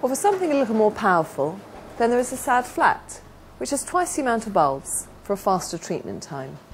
Or for something a little more powerful, then there is the SAD Flat, which has twice the amount of bulbs for a faster treatment time.